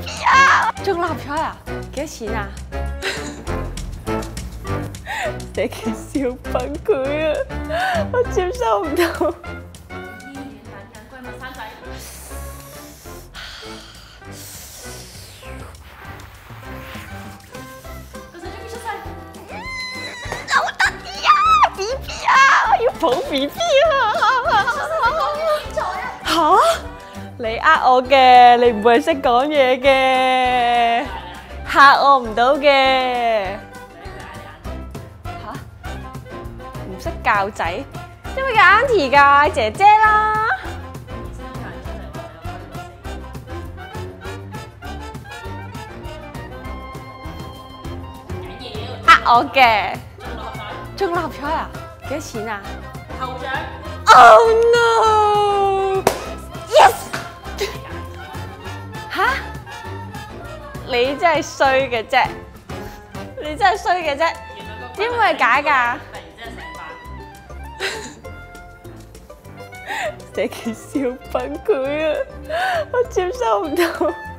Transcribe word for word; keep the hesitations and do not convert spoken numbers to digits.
B 啊！中六合彩啊？幾多錢啊？成件事好崩潰啊！我接受唔到。 醫院等緊閨蜜生仔。個仔終於出世。 好得意啊 ！B B 啊！我要抱 B B 啊！嚇！你呃我嘅，你唔會係識講嘢嘅，嚇我唔到嘅。嚇！唔識教仔，因為叫 Auntie 㗎，姐姐啦。呃我嘅。中六合彩啊？幾多錢啊？ 頭獎。 Oh no! Yes! 吓？你真係衰嘅啫！你真係衰嘅啫！點會係假㗎？突然之間成班，成件事好崩潰啊！我接受唔到。